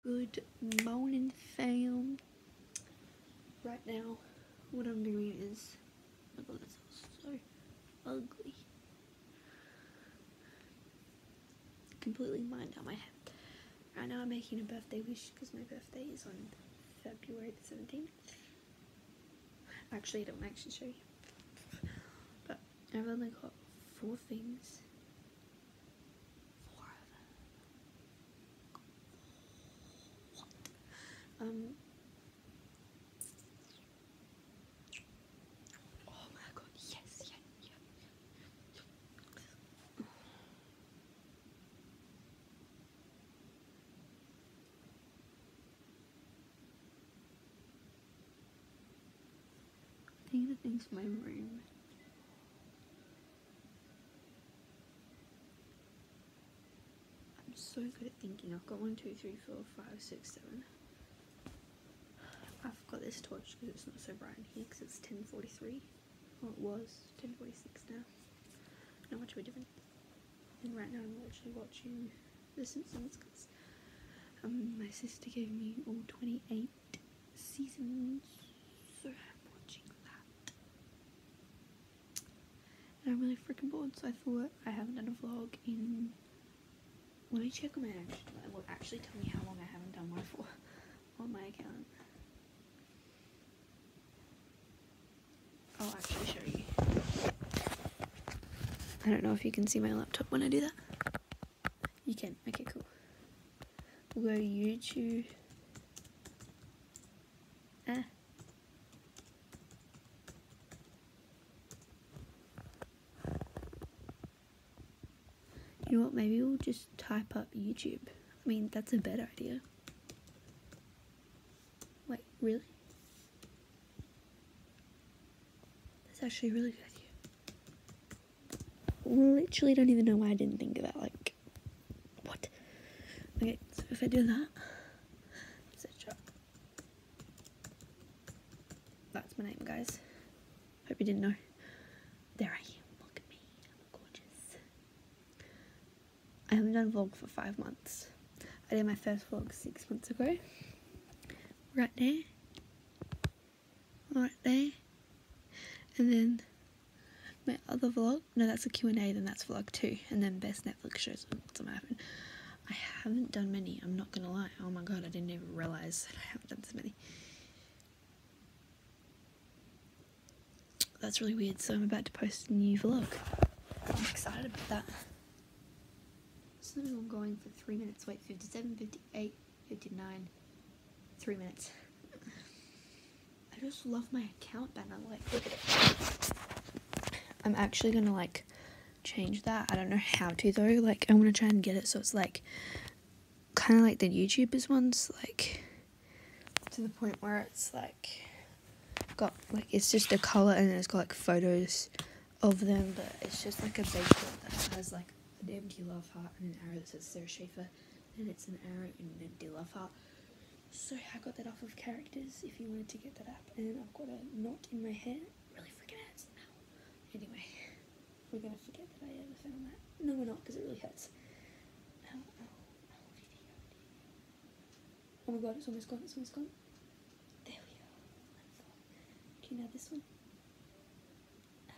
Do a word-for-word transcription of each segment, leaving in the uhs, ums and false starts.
Good morning, fam. Right now, what I'm doing is, oh my god, this is so ugly. Completely mind out my head. Right now, I'm making a birthday wish because my birthday is on February the seventeenth. Actually, I don't actually show you, but I've only got four things. Four of them. What? Um. Oh my god, yes, yeah, yeah. These are things for my room. I'm so good at thinking. I've got one, two, three, four, five, six, seven. I've got this torch because it's not so bright in here because it's ten forty-three. Well, it was ten forty-six now. Not much of a difference. And right now I'm actually watching The Simpsons because um, my sister gave me all twenty-eight seasons, so I'm watching that. And I'm really freaking bored, so I thought I haven't done a vlog in. Let me check on my actually. Will actually tell me how long I haven't done one for on my account. I'll actually show you. I don't know if you can see my laptop when I do that. You can. Okay, cool. We'll go YouTube. Ah. You know what? Maybe we'll just type up YouTube. I mean, that's a better idea. Wait, really? That's actually a really good idea. Literally don't even know why I didn't think of that. Like, what? Okay, so if I do that, search up. That's my name, guys. Hope you didn't know. There I am. Look at me. I'm gorgeous. I haven't done a vlog for five months. I did my first vlog six months ago. Right there. Right there. And then my other vlog, no, that's a Q and A, then that's vlog two, and then best Netflix shows on what's on my iPhone. I haven't done many, I'm not gonna lie. Oh my god, I didn't even realise that I haven't done so many. That's really weird, so I'm about to post a new vlog. I'm excited about that. So I'm going for three minutes, wait, fifty-seven, fifty-eight, fifty-nine, three minutes. I just love my account banner, like, look at it. I'm actually gonna like change that. I don't know how to though. Like I want to try and get it so it's like kind of like the YouTubers ones, like to the point where it's like got like it's just a color and it's got like photos of them, but it's just like a base that has like an empty love heart and an arrow that says Sarah Schaefer, and it's an arrow and an empty love heart. So I got that off of Characters if you wanted to get that app, and I've got a knot in my hair. Really freaking hurts. Anyway, we're gonna forget that I ever found that. No, we're not, because it really hurts. Ow, ow, ow, dear, dear. Oh my god, it's almost gone, it's almost gone. There we go. Okay, now this one. Ow.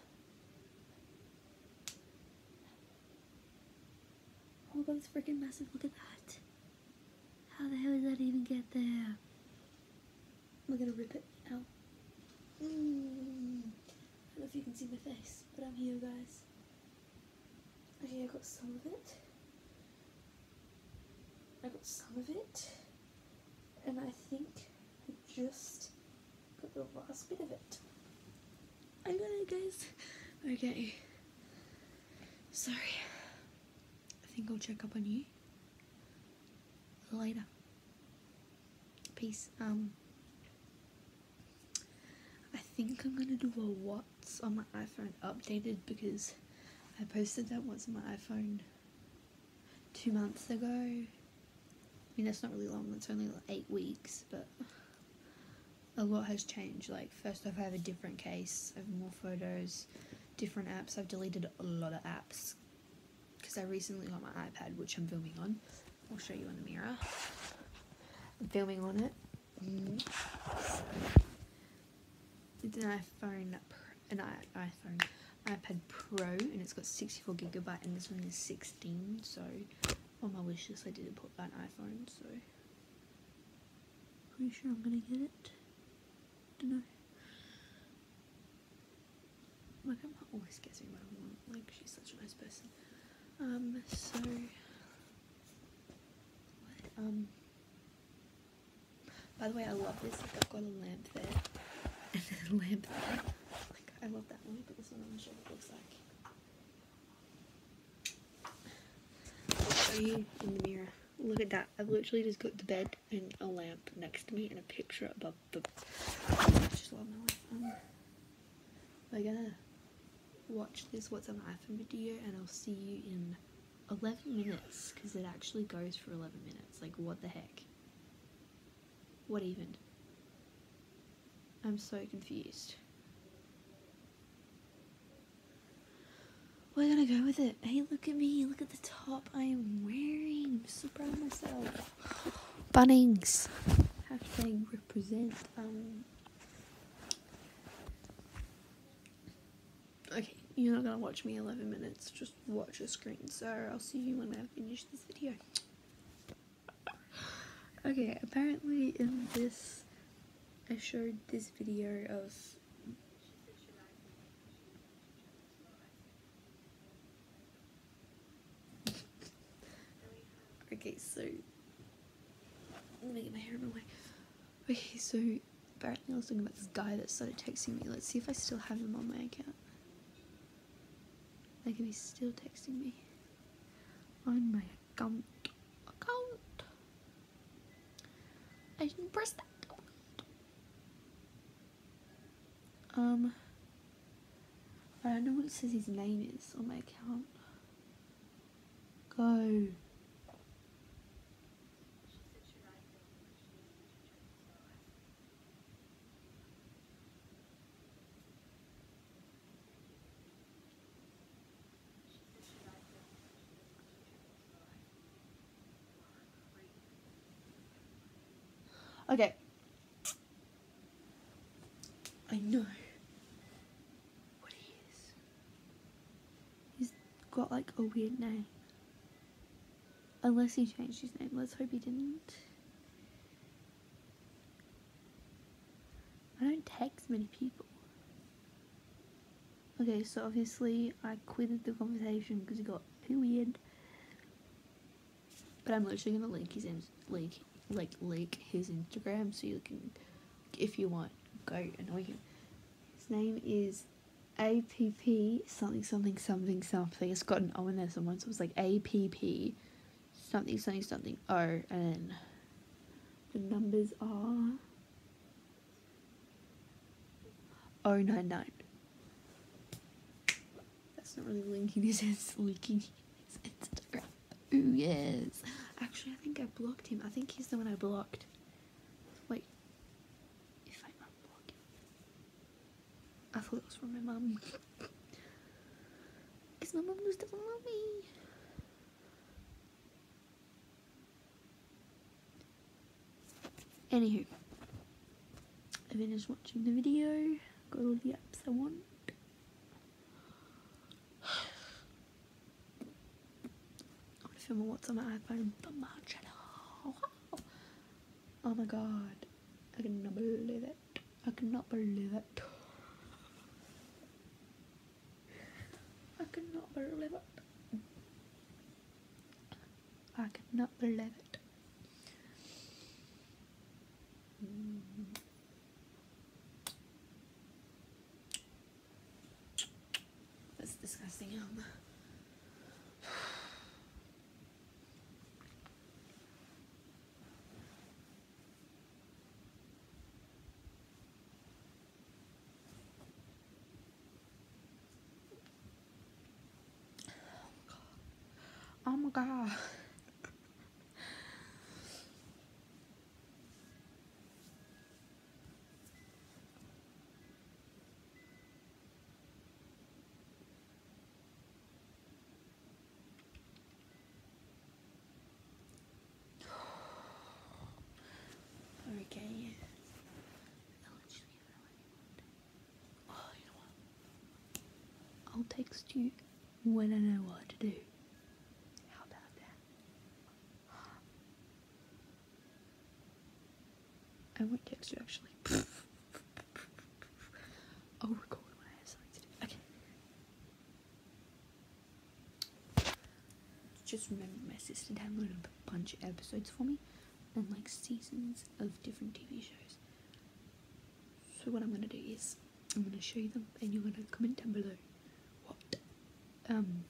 Oh my god, it's freaking massive, look at that. How the hell did that even get there? We're gonna rip it out. Mm. I don't know if you can see my face, but I'm here, guys. Okay, I got some of it. I got some of it. And I think I just got the last bit of it. I got it, guys. Okay. Sorry. I think I'll check up on you later. Peace. Um, I think I'm gonna do a what's on my iPhone updated because I posted that once on my iPhone two months ago. I mean, that's not really long, it's only like eight weeks, but a lot has changed. Like, first off, I have a different case, I have more photos, different apps. I've deleted a lot of apps because I recently got my iPad, which I'm filming on. I'll show you in the mirror. filming on it. Mm. So, it's an iPhone, an iPhone, iPad Pro, and it's got sixty-four gigabyte, and this one is sixteen. So on my wish list, I didn't put that iPhone. So pretty sure I'm gonna get it. Don't know. My grandma always gets me what I want. Like, she's such a nice person. Um. So. What? Um. By the way, I love this. Like, I've got a lamp there, and then a lamp there. Like, I love that. Let me put this one on and show what it looks like. I'll show you in the mirror. Look at that. I've literally just got the bed and a lamp next to me and a picture above the. I just love my life. Um, we're gonna watch this What's on My iPhone video, and I'll see you in eleven minutes, because it actually goes for eleven minutes. Like, what the heck? What even? I'm so confused. We're gonna go with it. Hey, look at me. Look at the top I am wearing. I'm so proud of myself. Bunnings. Hashtag represent. Um. Okay, you're not gonna watch me eleven minutes. Just watch the screen. So I'll see you when I finish this video. Okay, apparently in this, I showed this video of okay, so let me get my hair in the way. Okay, so apparently I was talking about this guy that started texting me. Let's see if I still have him on my account. Like, if he's still texting me on my account. Account. I didn't press that. Um, I don't know what it says his name is on my account. Go. Okay. I know what he is. He's got like a weird name. Unless he changed his name. Let's hope he didn't. I don't text many people. Okay, so obviously I quitted the conversation because it got too weird. But I'm literally gonna link his in link like link his Instagram so you can, if you want, go annoy him. His name is A P P something something something something. It's got an O in there somewhere, so it's like A P P something something something O, and then the numbers are oh nine nine. That's not really linking his, it's linking his Instagram. Ooh, yes. Actually, I think I blocked him. I think he's the one I blocked. Wait. If I unblock him. I thought it was from my mum. Because my mum used to love me. Anywho. I finished watching the video. Got all the apps I want. Film on What's on My iPhone on my channel. Oh my god, I cannot believe it. I cannot believe it. I cannot believe it. I cannot believe it. Mm. That's disgusting. Um. Oh my god. Okay. Oh, you know what? I'll text you when I know what to do. How about that? I won't text you actually. I'll record when I have something to do. Okay. Just remember my sister downloaded a bunch of episodes for me and like seasons of different T V shows. So what I'm gonna do is I'm gonna show you them and you're gonna comment down below what um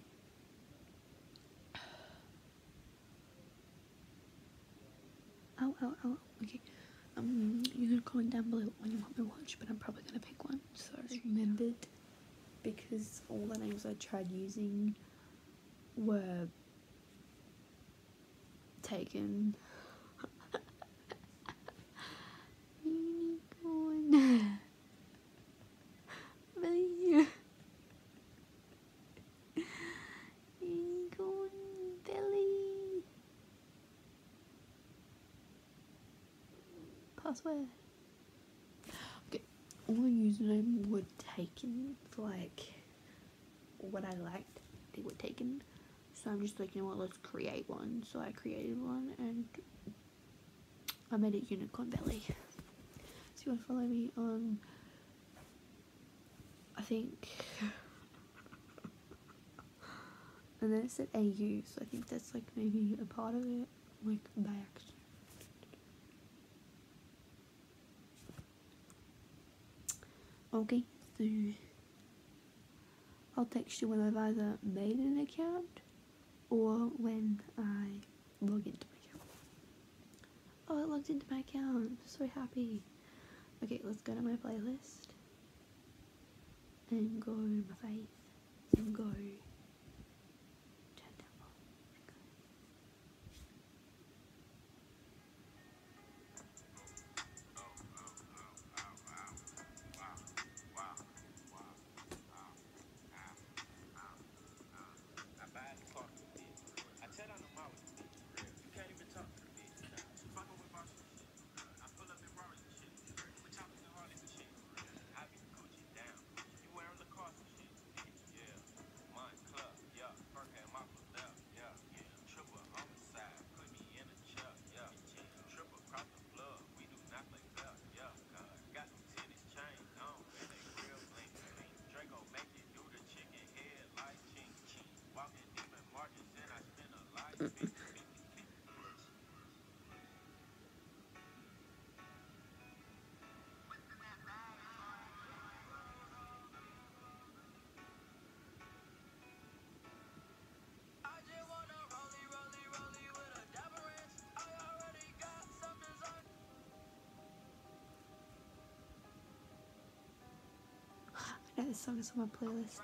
oh oh oh okay um you're gonna comment down below what you want me to watch, but I'm probably gonna pick one. So I remembered because all the names I tried using were taken. Unicorn. Belly. Unicorn belly. Password. Okay, all the username were taken for like what I liked. They were taken. So I'm just like, you know what, let's create one. So I created one and I made it Unicorn Belly. So you want to follow me on, I think, and then it said A U, so I think that's like maybe a part of it, like by accident. Okay, so I'll text you when I've either made an account or when I log into my account. Oh, it logged into my account. I'm so happy. Okay, let's go to my playlist and go my face and go turn down low. I know this song is on my playlist.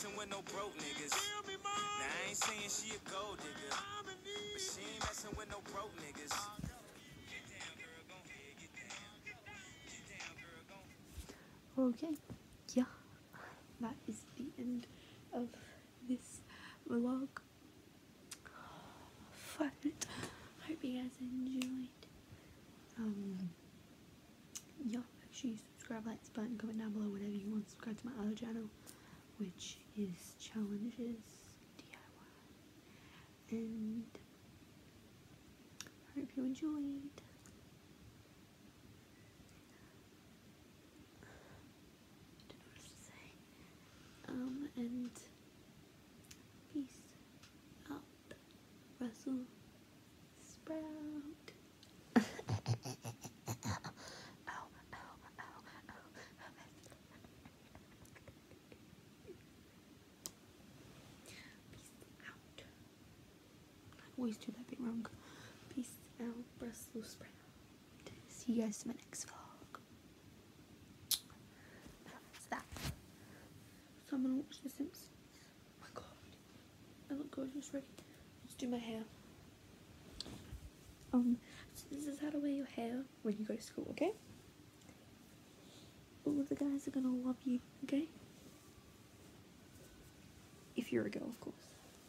messing with no broke niggas. Now I ain't saying she a gold digger, but she ain't messing with no broke niggas. Get down, girl, go ahead, get down. Get down, girl, go. Okay, yeah, that is the end of this vlog. Fun. Hope you guys enjoyed. Um, yeah, make sure you subscribe, like this button, comment down below whatever you want. Subscribe to my other channel, which is Challenges D I Y. And I hope you enjoyed. Um, and peace out, Russell Sprout. Ow, ow, ow, ow. Peace out. I always do that bit wrong. Peace out, Russell Sprout. See you guys in my next vlog. That's that. So I'm gonna watch The Simpsons. Oh my god. I look gorgeous, ready? Let's do my hair. Um, so this is how to wear your hair when you go to school, okay? All of the guys are gonna love you, okay? If you're a girl, of course.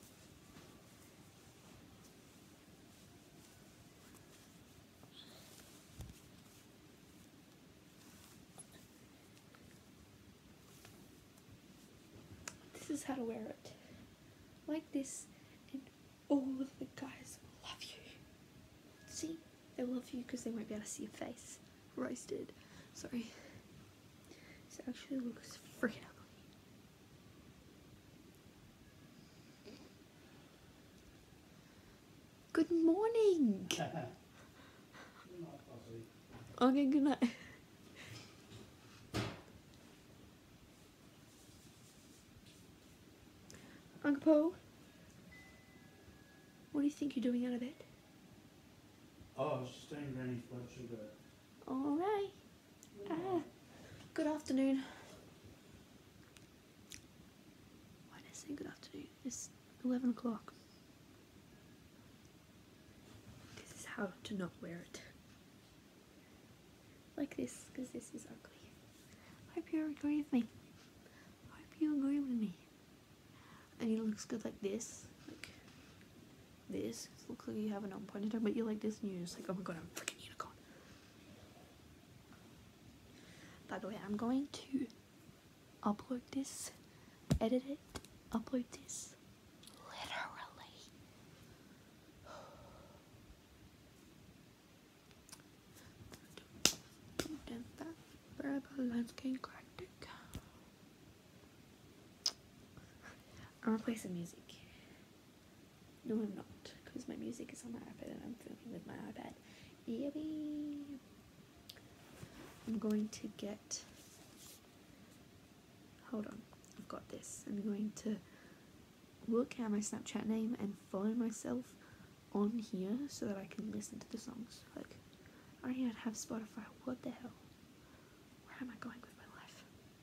This is how to wear it. Like this, and all of the guys love you. See? They love you because they won't be able to see your face. Roasted. Sorry. This actually looks freaking ugly. Good morning! Okay, good night. Uncle Paul, what do you think you're doing out of bed? Oh, I was just doing Granny's blood sugar. Alright. Ah, good afternoon. Why did I say good afternoon? It's eleven o'clock. This is how to not wear it. Like this, because this is ugly. I hope you agree with me. I hope you agree with me. And it looks good like this. Like this. It looks like you have an on ponytail, but you're like this and you're just like, oh my god, I'm a freaking unicorn. By the way, I'm going to upload this, edit it, upload this, literally. I'm gonna play some music. No, I'm not, because my music is on my iPad and I'm filming with my iPad. Yippee! I'm going to get. Hold on, I've got this. I'm going to look at my Snapchat name and follow myself on here so that I can listen to the songs. Like, I don't even have Spotify. What the hell? Where am I going with my life?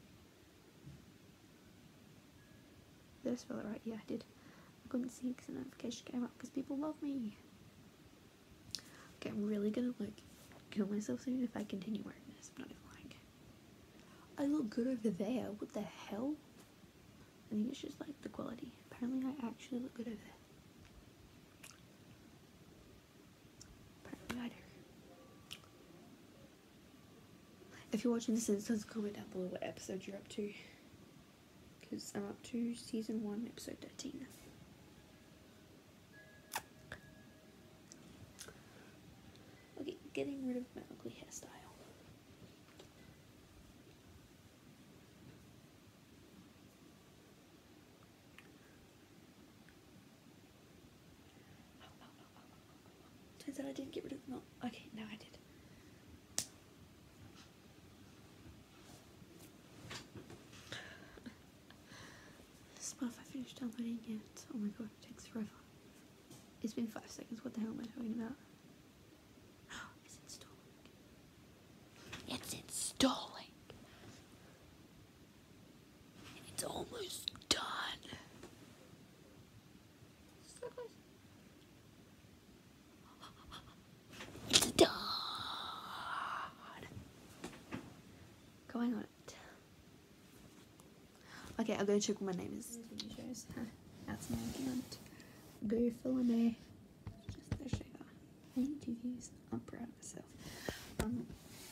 Did I spell it right? Yeah, I did. I couldn't see because the notification came up because people love me. Okay, I'm really gonna like kill myself soon if I continue wearing this. I'm not even lying. I look good over there. What the hell? I think it's just like the quality. Apparently I actually look good over there. Apparently I do. If you're watching this, it says comment down below what episode you're up to. Because I'm up to season one, episode thirteen. Okay, getting rid of my ugly hairstyle. Turns out I didn't get rid of them. Okay, now I did. Spotify finished downloading yet? Oh my god, it takes forever. It's been five seconds. What the hell am I talking about? It's installing. It's installing. It's almost done. Okay, I'll go check what my name is. T V shows. Huh. That's my account. Go follow me. Just a shaker. I need two views. I'm proud of myself. Um,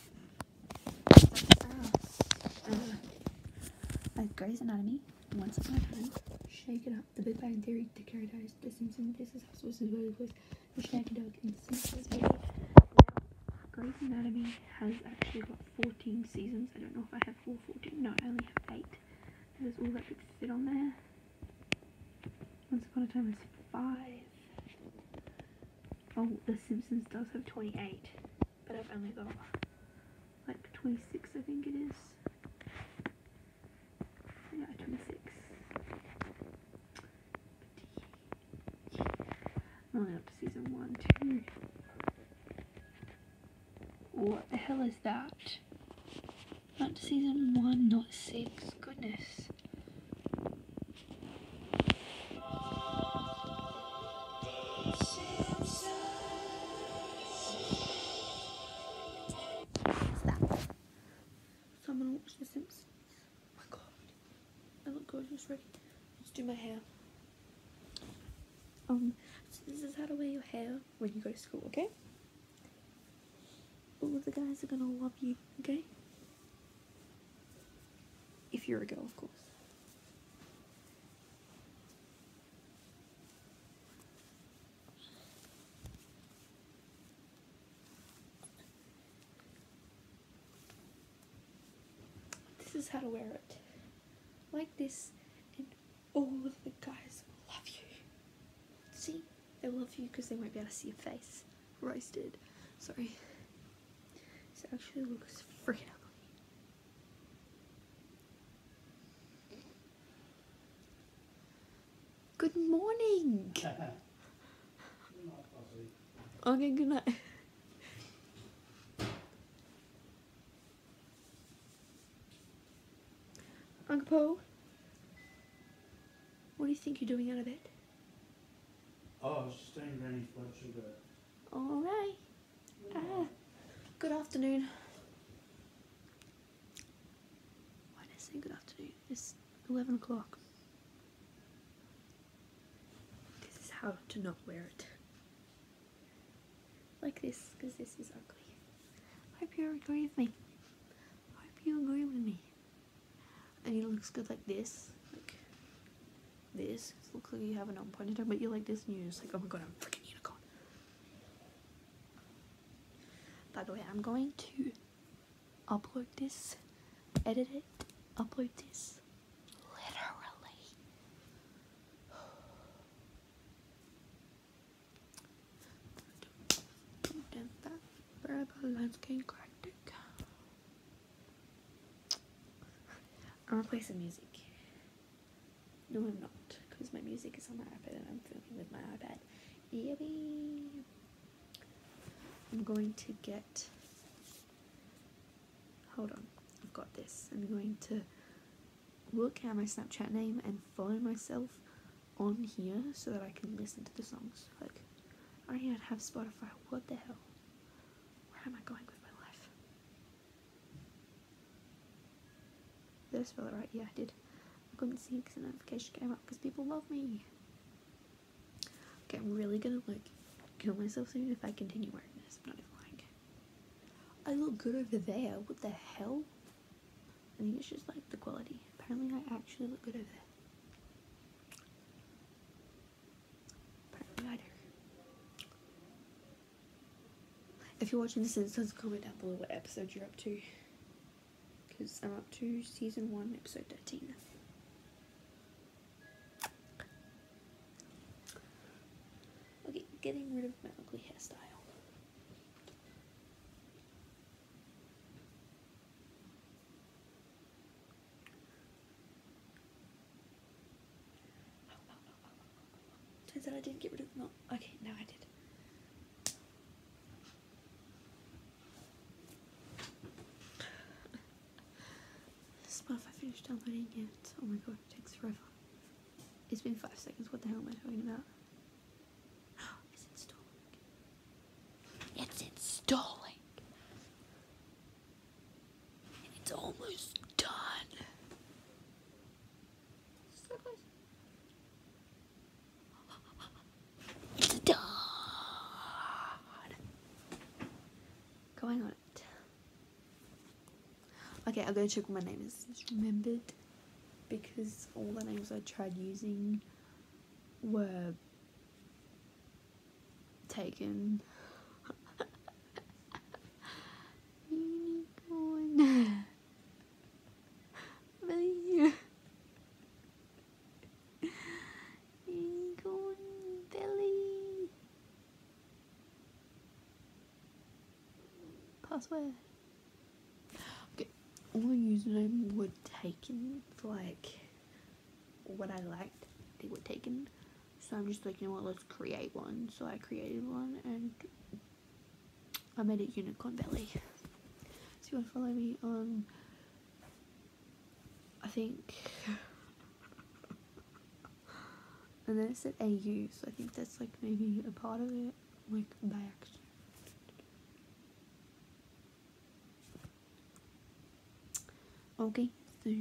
uh, like Grey's Anatomy, Once Upon a Time, Shake It Up, The Big Bang Theory, The Carrie Diaries, The Simpsons, This Is Us, This Is Beverly Hills, The Shaggy Dog, and The Simpsons. Baby. Grey's Anatomy has actually got fourteen seasons. I don't know if I have all fourteen. No, I only have eight. There's all that could fit on there. Once Upon a Time has five. Oh, The Simpsons does have twenty-eight, but I've only got like twenty-six, I think it is. Yeah, twenty-six. I'm only up to season one, two. What the hell is that? Not to season one, not six. Goodness. What's that? So I'm gonna watch The Simpsons. Oh my god. I look gorgeous ready. Let's do my hair. Um, so this is how to wear your hair when you go to school, okay? All of the guys are gonna love you, okay? If you're a girl, of course. This is how to wear it. Like this, and all of the guys love you. See? They love you because they won't be able to see your face. Roasted. Sorry. This actually looks freaking ugly. Good morning! Okay, good night. Uncle Paul, what do you think you're doing out of bed? Oh, I was just eating Granny's blood sugar. Alright. Ah, good afternoon. Why did I say good afternoon? It's eleven o'clock. This is how to not wear it. Like this, because this is ugly. I hope you agree with me. I hope you agree with me. And it looks good like this. Like this. It looks like you have an on ponytail, but you're like this and you're just like, oh my god, I'm a freaking unicorn. By the way, I'm going to upload this, edit it, upload this, literally. I'm gonna play some music. No, I'm not, because my music is on my iPad and I'm filming with my iPad. Yippee! I'm going to get. Hold on, I've got this. I'm going to look at my Snapchat name and follow myself on here so that I can listen to the songs. Like, I don't even have Spotify. What the hell? Where am I going with my life? Did I spell it right? Yeah, I did. I couldn't see because the notification came up because people love me. Okay, I'm really gonna like kill myself soon if I continue wearing this. I'm not even lying. I look good over there. What the hell? I think it's just like the quality. Apparently I actually look good over there. Apparently I do. If you're watching this, Simpsons, comment down below what episode you're up to. Because I'm up to season one, episode thirteen. Okay, getting rid of my ugly hairstyle. Turns out I didn't get rid of them. Okay, now I did. Spotify finished downloading yet? Oh my god, it takes forever. It's been five seconds. What the hell am I talking about? It's installing. It's installing. It's almost done. going on it. Okay, I'm gonna check what my name is. Just remembered because all the names I tried using were taken. Unicorn. Belly. Unicorn belly. Password. Okay, all the username were taken for like what I liked. They were taken. So I'm just like, you know what, let's create one. So I created one and I made it Unicorn Belly. So you want to follow me on, I think, and then it said A U, so I think that's like maybe a part of it, like by accident. Okay, so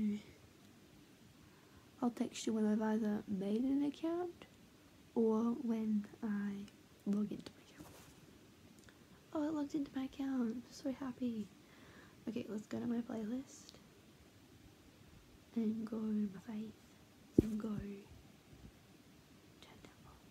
I'll text you when I've either made an account or when I log into my account. Oh, I logged into my account. I'm so happy. Okay, let's go to my playlist and go my faith and go turn down low.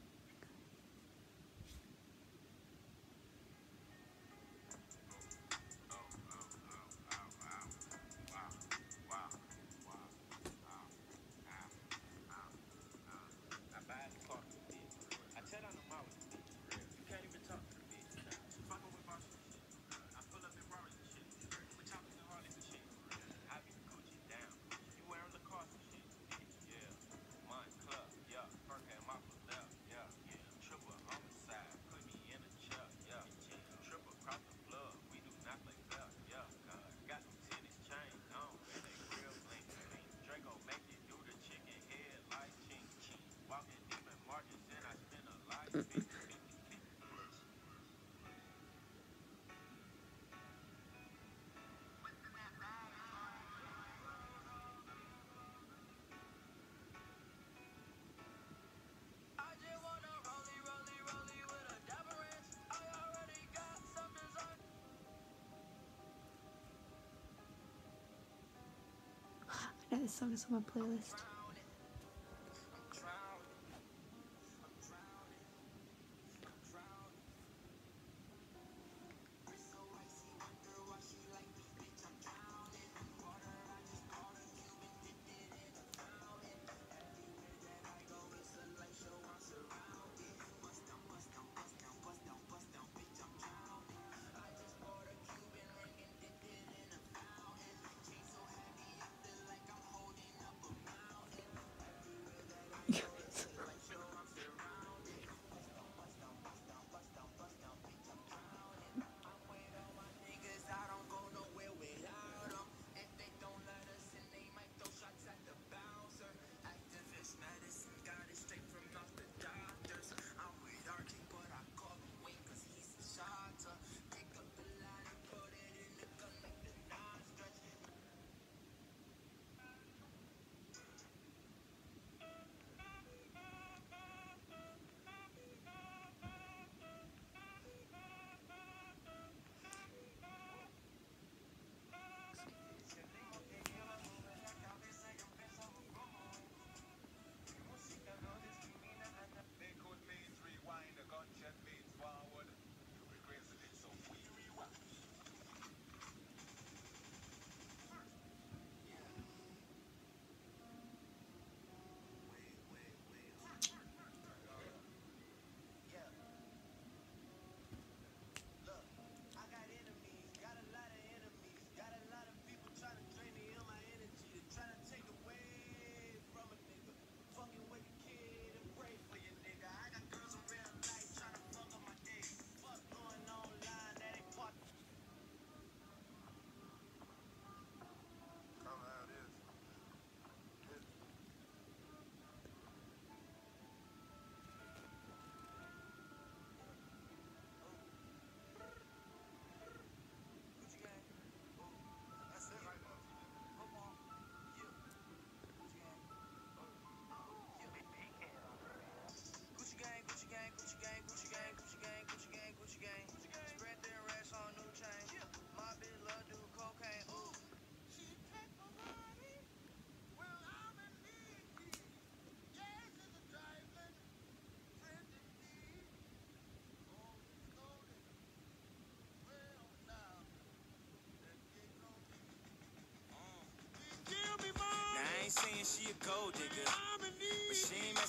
I buy the car for the bitch. I tell her I'm out with the bitch. You can't even talk to the bitch. Fucking with boss and shit. I pull up in Rari and shit. We choppers and Harleys and shit. I be Gucci down. You wearing the cars and shit. Yeah. Mine club. Yeah. First hand my foot left. Yeah. Yeah. Triple homicide. Put me in a chuck. Yeah. Triple cross the plug. We do not play fair. Yeah. God. Got them tennis chains on. And they real bling bling. Draco make it do the chicken head like ching ching. Walking demon marches and I spend a life. I just wanna rollie, rollie, rollie with a dapper ranch. I already got some design. I know this song is on my playlist.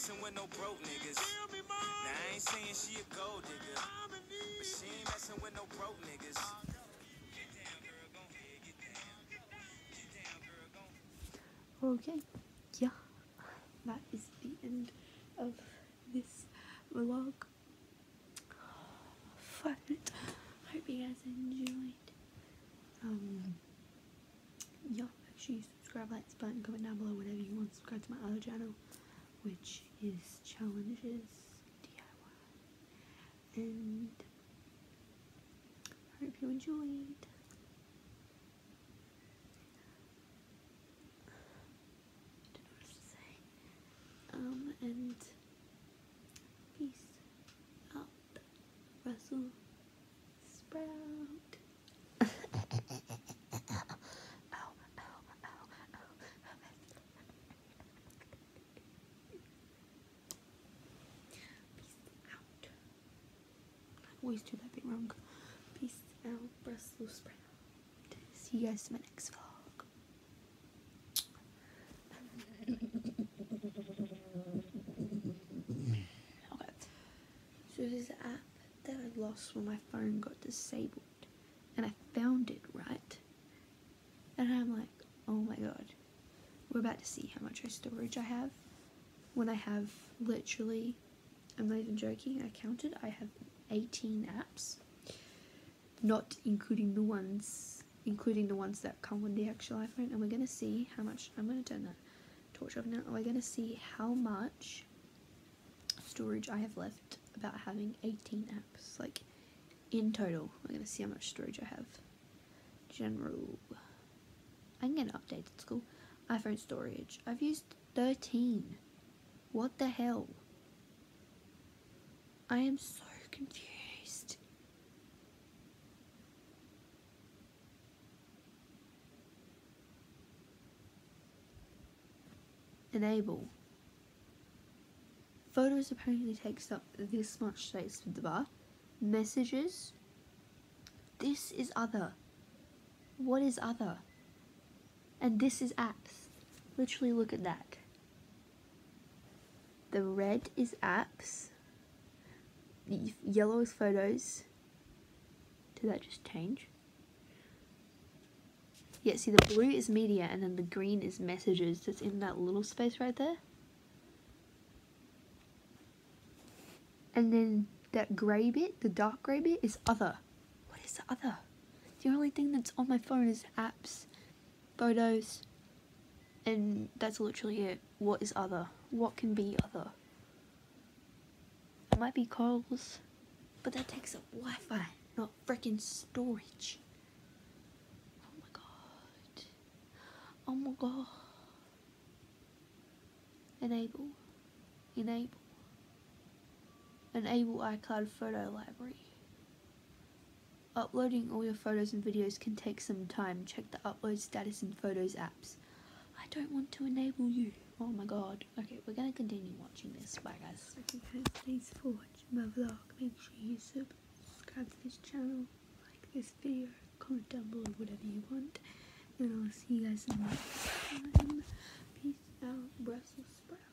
messing with no broke niggas. Now I ain't saying she a gold digger, but she ain't messing with no broke niggas. Get down, girl, gon' head, get down. Get down, girl, gon'. Okay, yeah, that is the end of this vlog. Fun. Hope you guys enjoyed. Um, yeah, make sure you subscribe, like this button, comment down below whatever you want. Subscribe to my other channel, which is Challenges D I Y. And I hope you enjoyed. Um, and peace out, Russell Sprout. Ow, ow, ow, ow. Peace out. I always do that bit wrong. Peace out, Russell Sprout. See you guys in my next vlog. So there's an app that I lost when my phone got disabled, and I found it, right? And I'm like, oh my god, we're about to see how much storage I have. When I have literally, I'm not even joking, I counted, I have eighteen apps, not including the ones, including the ones that come with the actual iPhone. And we're gonna see how much. I'm gonna turn that torch off now. We're gonna see how much storage I have left about having eighteen apps, like in total. We're gonna see how much storage I have. General, I can get an update at school. iPhone storage, I've used thirteen. What the hell? I am so confused. Enable. Photos apparently takes up this much space with the bar. Messages. This is other. What is other? And this is apps. Literally look at that. The red is apps. The yellow is photos. Did that just change? Yeah, see the blue is media and then the green is messages. That's in that little space right there. And then that grey bit, the dark grey bit, is other. What is the other? The only thing that's on my phone is apps, photos, and that's literally it. What is other? What can be other? It might be calls, but that takes up Wi-Fi, not freaking storage. Oh my god. Oh my god. Enable. Enable. Enable iCloud photo library. Uploading all your photos and videos can take some time. Check the upload status in Photos apps. I don't want to enable you. Oh my god. Okay, we're gonna continue watching this. Bye guys. Okay guys, thanks for watching my vlog. Make sure you subscribe to this channel, like this video, comment down below whatever you want, and I'll see you guys in the next time. Peace out, Brussels sprouts.